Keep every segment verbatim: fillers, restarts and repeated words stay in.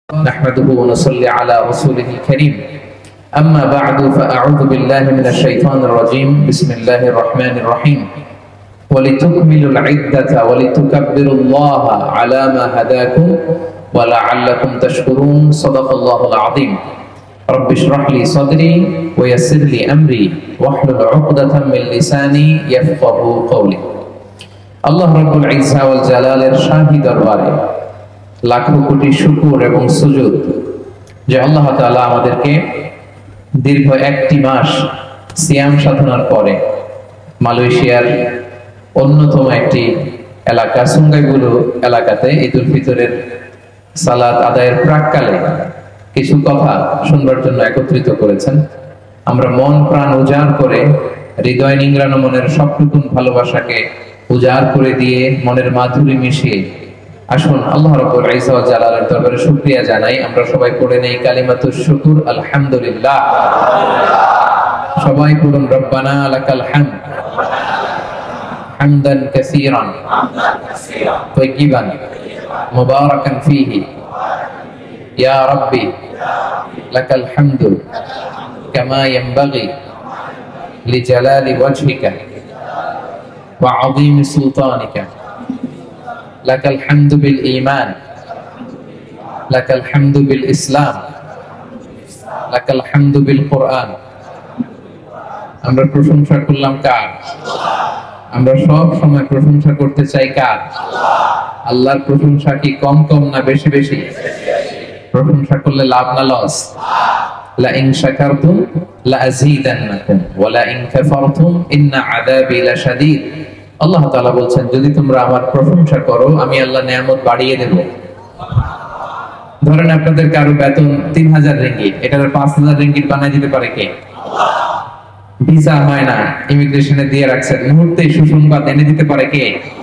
نحمده ونصلي على رسوله الكريم أما بعد فأعوذ بالله من الشيطان الرجيم بسم الله الرحمن الرحيم ولتكملوا العدة ولتكبروا الله على ما هداكم ولعلكم تشكرون صدق الله العظيم رب اشرح لي صدري ويسر لي أمري واحلل عقدة من لساني يفقهوا قولي الله رب العزة والجلال الشاهد الواري লাখো কোটি শুকর এবং সুজুদ যে আল্লাহ তাআলা আমাদেরকে দীর্ঘ একটি মাস সিয়াম সাধনার পরে মালয়েশিয়ার অন্যতম একটি এলাকা সুঙ্গাইগুলো এলাকাতে ঈদুল ফিতরের সালাত আদায়ের প্রাককালে কিছু কথা শুনবার জন্য একত্রিত করেছেন। আমরা মন প্রাণ উজাড় করে হৃদয় নিংড়ানো মনের সবটুকুন ভালোবাসাকে উজাড় করে দিয়ে মনের মাধুরী মিশিয়ে আসুন আল্লাহ রাব্বুল ইজ্জা ওয়াল জালালের দরবারে শুকরিয়া জানাই। আমরা সবাই পড়ে নেই কালিমাতুশ শুকুর আলহামদুলিল্লাহ। সবাই পড়ুন রব্বানা লাকাল হামদ হামদান কাসীরান তাইয়িবান মুবারাকান ফীহি ইয়া রাব্বি লাকাল হামদু কামা ইয়ানবাগি লিজালালি ওয়াজহিকা ওয়া আযীমি সুলতানিকা লাকাল হামদু বিল ঈমান লাকাল হামদু বিল ইসলাম লাকাল হামদু বিল কুরআন। আমরা প্রশংসা করলাম কার? আমরা সব সময় প্রশংসা করতে চাই কার? আল্লাহর প্রশংসা কি কম কম না বেশি বেশি? প্রশংসা করলে লাভ না লস? লা ইন শাকারতুম লা আযীদান্নাকুম ওয়া লা ইন কাফারতুম ইন্না আযাবি লাশাদীদ। আল্লাহ তাআলা বলছেন যদি তোমরা আমার প্রশংসা করো আমি আল্লাহ নিয়ামত বাড়িয়ে দেব। ধরেন আপনাদের কারো বেতন তিন হাজার রিঙ্গিট, এটার পাঁচ হাজার রিঙ্গিট বানাই দিতে পারে কে? ভিসা হয় না, ইমিগ্রেশনে দিয়ে রাখছেন, মুহূর্তেই সুসংবাদ এনে দিতে পারে কে?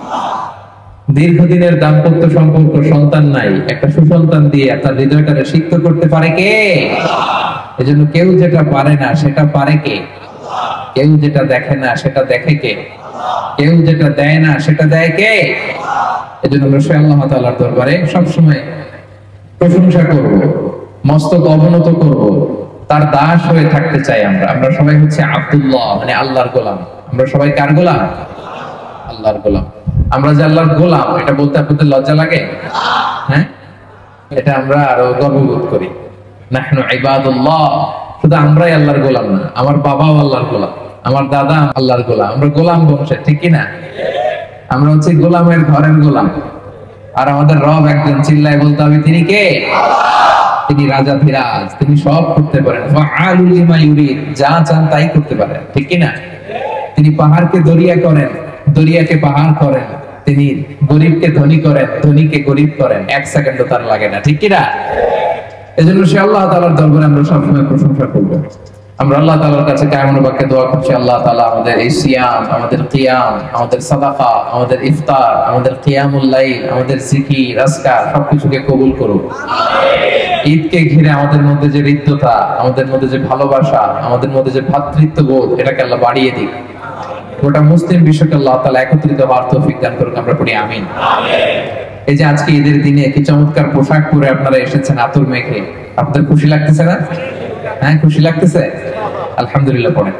দীর্ঘদিনের দাম্পত্য সম্পর্ক, সন্তান নাই, একটা সুসন্তান দিয়ে তার হৃদয়টাকে সিক্ত করতে পারে কে? এজন্য কেউ যেটা পারে না সেটা পারে কে? কেউ যেটা দেখে না সেটা দেখে কে? কেউ যেটা দেয় না সেটা দেয় কে? এজন্য আমরা আল্লাহ তাআলার দরবারে সবসময় প্রশংসা করব, মস্তক অবনত করব, তার দাস হয়ে থাকতে চাই। আমরা আমরা সবাই হচ্ছে আব্দুল্লাহ, মানে আল্লাহর গোলাম। আমরা সবাই কার গোলাম? আল্লাহর গোলাম। আমরা যে আল্লাহর গোলাম এটা বলতে আপনাদের লজ্জা লাগে? হ্যাঁ, এটা আমরা আরো গর্ববোধ করি। নাহনু ইবাদুল্লাহ, শুধু আমরাই আল্লাহর গোলাম না, আমার বাবাও আল্লাহর গোলাম, আমার দাদা আল্লাহর গোলাম। আমরা গোলাম বংশের, ঠিক কি না? আমরা হচ্ছে গোলামের ঘরের গোলাম। আর আমাদের রব একজন, চিল্লায় বলতে হবে তিনি কে? তিনি রাজা ধীরাজ, তিনি সব করতে পারেন। ফাআলুল লিমা ইউরিদ, যা চান তাই করতে পারেন, ঠিক কি না? তিনি পাহাড়কে দরিয়া করেন, দরিয়াকে পাহাড় করেন, তিনি গরিবকে ধনী করেন, ধনীকে গরিব করেন, এক সেকেন্ডও তার লাগে না, ঠিক কি না? এজন্য সে আল্লাহ তাআলার দরবারে আমরা সবসময় প্রশংসা করব। আমরা আল্লাহ তাআলার কাছে কায়মন বাক্যে দোয়া করছি আল্লাহ তাআলা আমাদের এই সিয়াম, আমাদের কিয়াম, আমাদের সাদাকা, আমাদের ইফতার, আমাদের কিয়ামুল লাইল, আমাদের জিকির, আজকার সবকিছুকে কবুল করুন। আমিন। ঈদকে ঘিরে আমাদের মধ্যে যে হৃদ্যতা, আমাদের মধ্যে যে ভালোবাসা, আমাদের মধ্যে যে ভ্রাতৃত্ববোধ, এটাকে আল্লাহ বাড়িয়ে দিক। গোটা মুসলিম বিশ্বকে আল্লাহ তাআলা একত্রিত হওয়ার তৌফিক দান করুন, আমরা পড়ি আমিন। আমিন। এই যে আজকে ঈদের দিনে কি চমৎকার পোশাক পরে আপনারা এসেছেন আতর মেখে, আপনাদের খুশি লাগতেছে না? হ্যাঁ, খুশি লাগতেছে? আলহামদুলিল্লাহ পড়েন।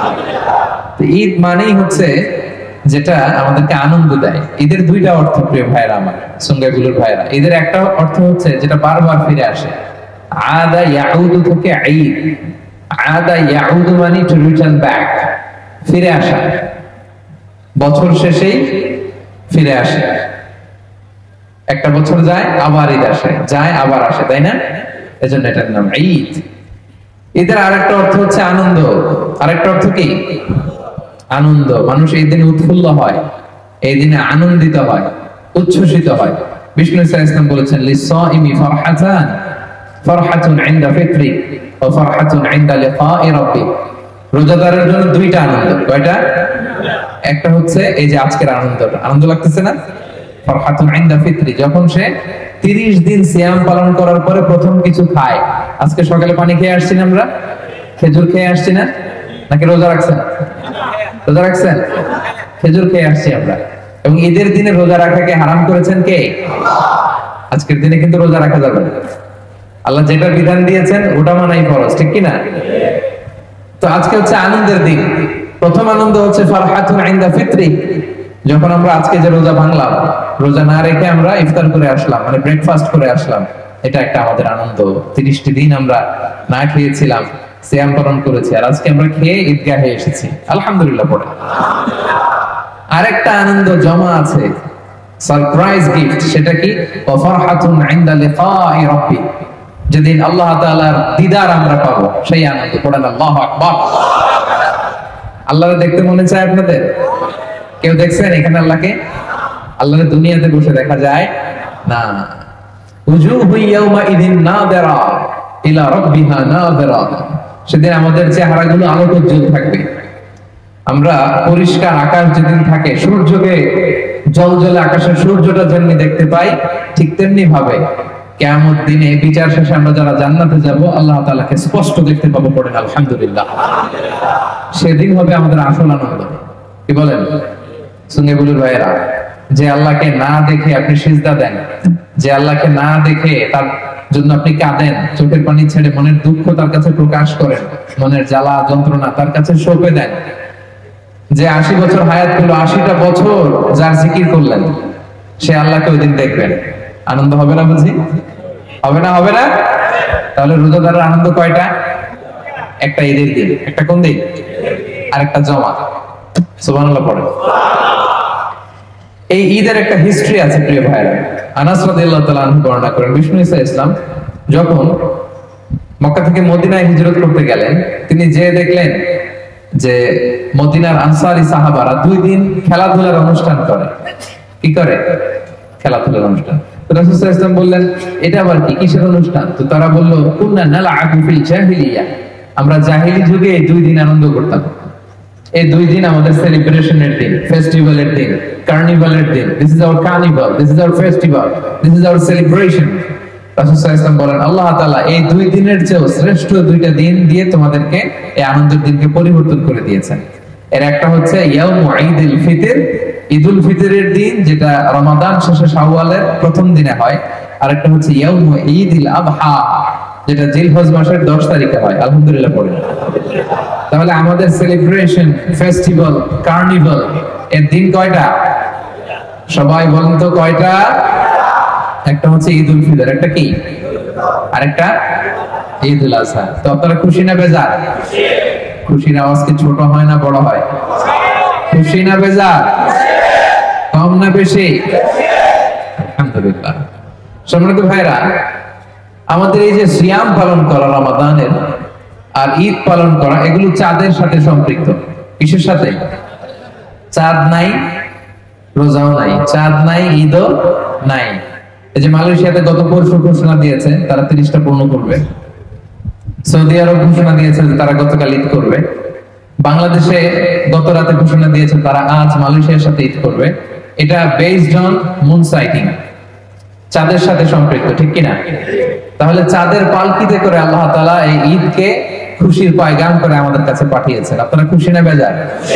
ঈদ মানেই হচ্ছে যেটা আমাদেরকে আনন্দ দেয়। ঈদের দুইটা অর্থ প্রিয় ভাইরা আমার, সুঙ্গাইগুলোর ভাইরা। ঈদের একটা অর্থ হচ্ছে যেটা বারবার ফিরে আসে, আদা ইয়াউদু থেকে ঈদ। আদা ইয়াউদু মানে টু রিটার্ন ব্যাক, ফিরে আসা। বছর শেষেই ফিরে আসে, একটা বছর যায় আবার ঈদ আসে, যায় আবার আসে, তাই না? এজন্য এটার নাম ঈদ। ঈদের আরেকটা অর্থ হচ্ছে আনন্দ। আরেকটা অর্থ কি? আনন্দ। মানুষ এই দিনে উৎফুল্ল হয়, এই দিনে আনন্দিত হয়, উচ্ছ্বসিত হয়। বিষ্ণু সাল্লাল্লাহু আলাইহি ওয়াসাল্লাম বলেছেন লিসাইমি ফারহাতান, ফারহাতুন ইনদা ফিত্রি ওয়া ফারহাতুন ইনদা লিকাই রাব্বি। রোজাদারের জন্য দুইটা আনন্দ। কয়টা? একটা হচ্ছে এই যে আজকের আনন্দটা, আনন্দ লাগতেছে না? ফারহাতুন ইনদা ফিত্রি, যখন সে তিরিশ দিন সিয়াম পালন করার পরে প্রথম কিছু খায়। আজকে সকালে পানি খেয়ে আসছি না আমরা, খেজুর খেয়ে আসছি না? নাকি রোজা রাখছেন? রোজা রাখছেন? খেজুর খেয়ে আসছি আমরা। এবং ঈদের দিনে রোজা রাখাকে হারাম করেছেন কে? আল্লাহ। আজকের দিনে কিন্তু রোজা রাখা যাবে না, আল্লাহ যেটা বিধান দিয়েছেন ওটা মানাই ফরজ, ঠিক কি না? তো আজকে হচ্ছে আনন্দের দিন। প্রথম আনন্দ হচ্ছে ফারহাতুন ইনদা ফিতরি, যখন আমরা আজকে যে রোজা ভাঙলাম, রোজা না রেখে আমরা ইফতার করে আসলাম, মানে ব্রেকফাস্ট করে আসলাম, এটা একটা আমাদের আনন্দ। তিরিশটি দিন আমরা না খেয়েছিলাম, সিয়াম পালন করেছি, আর আজকে আমরা খেয়ে ঈদগাহে এসেছি, আলহামদুলিল্লাহ পড়ে। আরেকটা আনন্দ জমা আছে, সারপ্রাইজ গিফট, সেটা কি? ওয়া ফারহাতুন ইনদা লিকাই রাব্বি, যেদিন আল্লাহ তাআলার দিদার আমরা পাবো, সেই আনন্দ। পড়েন আল্লাহু আকবার। আল্লাহকে দেখতে মনে চায় আপনাদের? কেউ দেখছেন এখানে আল্লাহকে? আল্লাহর দুনিয়াতে বসে দেখা যায় না। উজুহু ইয়াউমা ইদিন নাযিরা ইলা রাব্বিহা নাযিরা, সেদিন আমাদের চেহারাগুলো আলোকোজ্জ্বল থাকবে। আমরা পরিষ্কার আকাশ যেদিন থাকে, সূর্যকে জ্বলজ্বলে আকাশের সূর্যটা যেমনি দেখতে পাই, ঠিক তেমনি ভাবে কিয়ামত দিনে বিচার শেষে আমরা যারা জান্নাতে যাব, আল্লাহ তাআলাকে স্পষ্ট দেখতে পাবো। পড়েন আলহামদুলিল্লাহ। সেদিন হবে আমাদের আসল আনন্দ। কি বলেন সুন্নিবুলুর ভাইয়েরা? যে আল্লাহকে না দেখে আপনি সিজদা দেন, যে আল্লাহকে না দেখে তার জন্য আপনি কাঁদেন, চোখের পানি ছেড়ে মনের দুঃখ তার কাছে প্রকাশ করেন, মনের জ্বালা যন্ত্রণা তার কাছে সঁপে দেন, যে আশি বছর হায়াত পেল, আশিটা বছর যার জিকির করলেন, সে আল্লাহকে ওই দিন দেখবেন। আনন্দ হবে না বুঝি? হবে না? হবে না? তাহলে রোজাদারের আনন্দ কয়টা? একটা ঈদের দিন, একটা কোন দিন, আর একটা জমা। সুবহানাল্লাহ পড়ে। এই ঈদের একটা হিস্ট্রি আছে প্রিয় ভাইরা। আনাস রাদিয়াল্লাহু তাআলা আনহু বর্ণনা করেন, বিষ্ণু ঈসা ইসলাম যখন মক্কা থেকে মদিনায় হিজরত করতে গেলেন, তিনি যে দেখলেন যে মদিনার আনসারী সাহাবারা দুই দিন খেলাধুলার অনুষ্ঠান করে। কি করে? খেলাধুলার অনুষ্ঠান। তো রাসূল সাল্লাল্লাহু আলাইহি ওয়াসাল্লাম বললেন, এটা আবার কি, কিসের অনুষ্ঠান? তো তারা বলল, কুননা নালআবু ফিল জাহিলিয়া, আমরা জাহিলি যুগে এই দুই দিন আনন্দ করতাম। এই দুই দিন আমাদের সেলিব্রেশনের দিন, ফেস্টিভ্যালের দিন, কার্নিভালের দিন। This is our carnival, this is our festival, this is our celebration. রাসূল সাল্লাল্লাহু আলাইহি ওয়াসাল্লাম বলেন, আল্লাহ তাআলা এই দুই দিনের চেয়েও শ্রেষ্ঠ দুইটা দিন দিয়ে তোমাদেরকে এই আনন্দের দিনকে পরিবর্তন করে দিয়েছেন। এর একটা হচ্ছে ইয়াউমু ঈদুল ফিতর, ঈদুল ফিতরের দিন, যেটা রমাদান শেষে শাওয়ালের প্রথম দিনে হয়। আর একটা হচ্ছে ইয়াউমু ঈদুল আযহা, যেটা জিলহজ মাসের দশ তারিখে হয়। আলহামদুলিল্লাহ পড়ে। তাহলে আমাদের সেলিব্রেশন, ফেস্টিভ্যাল, কার্নিভাল এর দিন কয়টা? সবাই বলেন তো কয়টা? একটা হচ্ছে ঈদুল ফিতর, একটা কি, আরেকটা ঈদুল আযহা। তো আপনারা খুশি না বেজার? খুশির আওয়াজ কি ছোট হয় না বড় হয়? খুশি না বেজার? কম না বেশি? আলহামদুলিল্লাহ। সম্মানিত ভাইরা, আমাদের এই যে সিয়াম পালন করা রমাদানের আর ঈদ পালন করা, এগুলো চাঁদের সাথে সম্পৃক্ত। কিসের সাথে? চাঁদ নাই রোজাও নাই, চাঁদ নাই ঈদও নাই। এই যে মালয়েশিয়াতে গত পরশু ঘোষণা দিয়েছে তারা তিরিশটা পূর্ণ করবে। সৌদি আরব ঘোষণা দিয়েছে যে তারা গতকাল ঈদ করবে। বাংলাদেশে গত রাতে ঘোষণা দিয়েছে তারা আজ মালয়েশিয়ার সাথে ঈদ করবে। এটা বেসড অন মুন সাইটিং, চাঁদের সাথে সম্পৃক্ত, ঠিক কিনা? তাহলে চাঁদের পালকিতে করে আল্লাহ তাআলা এই ঈদকে খুশির পয়গাম করে আমাদের কাছে পাঠিয়েছেন। আপনারা খুশি না বেজার?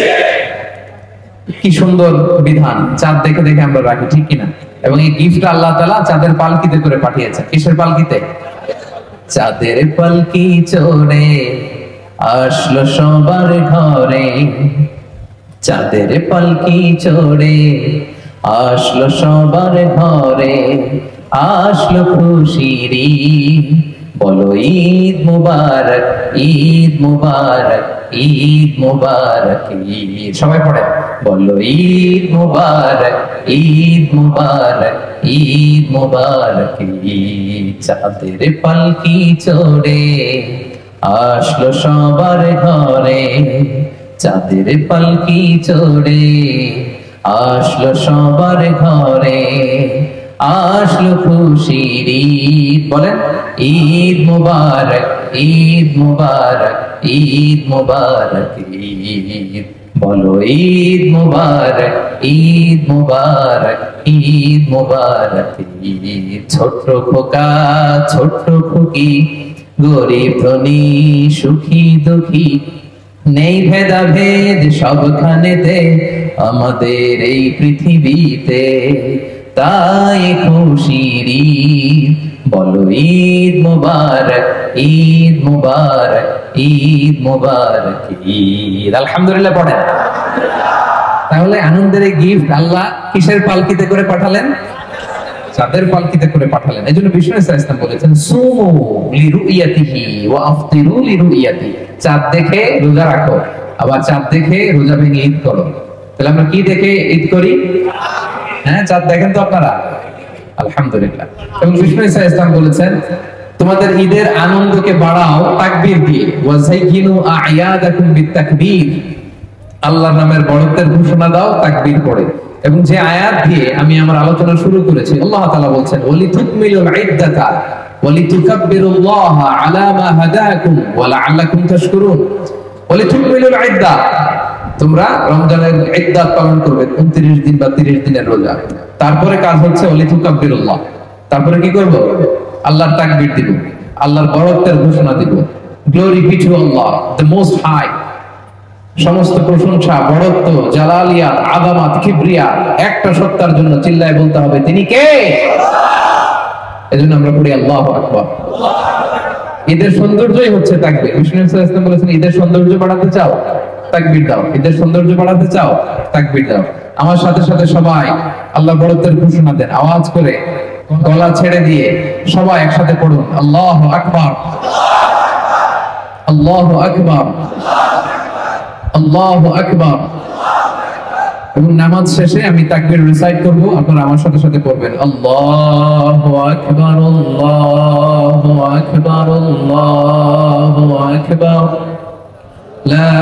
কি সুন্দর বিধান, চাঁদ দেখে দেখে আমরা রাখি, ঠিক কিনা? এবং এই গিফট আল্লাহ তাআলা চাঁদের পালকিতে করে পাঠিয়েছেন। কিসের পালকিতে? চাঁদের পালকি চড়ে আসলো সবার ঘরে, চাঁদের পালকি চড়ে আসলো সবার ঘরে, আসলো খুশির ঈদ, বলো ঈদ মুবারক, ঈদ মুবারক, ঈদ মুবারক, ঈদ। সবাই পড়ে, বলো ঈদ মুবারক, ঈদ মুবারক, ঈদ মুবারক, ঈদ। চাঁদের পালকি চড়ে আসলো সবার ঘরে, চাঁদের পালকি চড়ে আসলো সবার ঘরে, আসলো খুশির ঈদ। বলেন ঈদ মুবারক, ঈদ মুবারক, ঈদ মুবারক, ঈদ। বলো ঈদ মুবারক, ঈদ মুবারক, ঈদ মুবারক, ঈদ। ছোট্ট খোকা ছোট্ট খুকি, গরিব ধনী সুখী দুঃখী, নেই ভেদাভেদ সবখানেতে আমাদের এই পৃথিবীতে, তাই খুশির ঈদ, বলো ঈদ মুবারক, ঈদ মুবারক, ঈদ মুবারক, ঈদ। আলহামদুলিল্লাহ পড়েন। তাহলে আনন্দের এই গিফট আল্লাহ কিসের পালকিতে করে পাঠালেন? চাঁদের পালকিতে করে পাঠালেন। এই জন্য বিষ্ণু ইসলাম বলেছেন, সুমু লিরুইয়াতিহি ওয়া আফতিরু লিরুইয়াতিহি। চাঁদ দেখে রোজা রাখো, আবার চাঁদ দেখে রোজা ভেঙে ঈদ করো। তাহলে আমরা কি দেখে ঈদ করি? হ্যাঁ, চাঁদ দেখেন তো আপনারা? আলহামদুলিল্লাহ। এবং বিষ্ণু ইসলাম বলেছেন, তোমাদের ঈদের আনন্দকে বাড়াও তাকবীর দিয়ে। ওয়াজাইয়িনু আ'য়াদাকুম বিতাকবীর। আল্লাহর নামের বড়ত্বের ঘোষণা দাও তাকবীর পড়ে। এবং যে আয়াত দিয়ে আমি আমার আলোচনা শুরু করেছি, আল্লাহ তাআলা বলছেন, ওয়ালিতুকমিলুল ইদ্দাতা ওয়ালিতুকাব্বিরুল্লাহা আলা মা হাদাকুম ওয়া লাআল্লাকুম তাশকুরুন। ওয়ালিতুকমিলুল ইদ্দা, তোমরা রমজানের ইদ্দাত পালন করবে, উনত্রিশ দিন বা ত্রিশ দিনের রোজা। তারপরে কাজ হচ্ছে ওয়ালিতুকাব্বিরুল্লাহ। তারপরে কি করব? আল্লাহর তাকবীর দিব, আল্লাহর বড়ত্বের ঘোষণা দিব। Glory be to Allah the most high. সমস্ত প্রশংসা, বড়ত্ব, জালালিয়াত, আযামাত, কিবরিয়া একটা সত্তার জন্য চিল্লায় বলতে হবে, তিনি কে? এজন্য আমরা পড়ি আল্লাহু আকবার। ঈদের সৌন্দর্যই হচ্ছে তাকবীর। বিষ্ণু সাল্লাল্লাহু আলাইহি ওয়াসাল্লাম বলেছেন, ঈদের সৌন্দর্য বাড়াতে চাও, তাকবীর দাও। ঈদের সৌন্দর্য বাড়াতে চাও, তাকবীর দাও। আমার সাথে সাথে সবাই আল্লাহর বড়ত্বের ঘোষণা দেন, আওয়াজ করে, গলা ছেড়ে দিয়ে সবাই একসাথে পড়ুন, আল্লাহু আকবার, আল্লাহু আকবার, আল্লাহু আকবার। এবং নামাজ শেষে আমি তাকবীর রিসাইট করব, আপনারা আমার সাথে সাথে পড়বেন, আল্লাহু আকবার, আল্লাহু আকবার, আল্লাহু আকবার, লা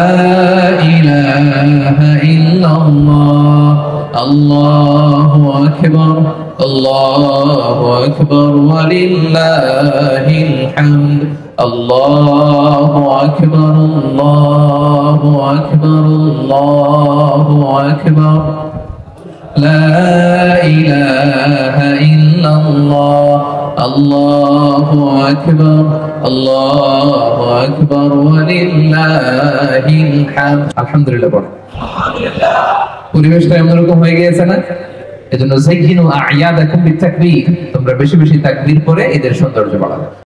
ইলাহা ইল্লাল্লাহ, আল্লাহু আকবার, আল্লাহু আকবার, ওয়া লিল্লাহিল হামদ, আল্লাহু আকবার, আল্লাহু আকবার, আল্লাহু আকবার, লা ইলাহা ইল্লাল্লাহ, আল্লাহু আকবার, আল্লাহু আকবার, ওয়া লিল্লাহিল হামদ। আলহামদুলিল্লাহ পড়ো। পরিবেশটা এমনরকম হয়ে গিয়েছে না? এজন্য যাইয়িনু আ'য়াদাকুম বিতাকবীর, তোমরা বেশি বেশি তাকবীর পড়ে এদের সৌন্দর্য বাড়াও।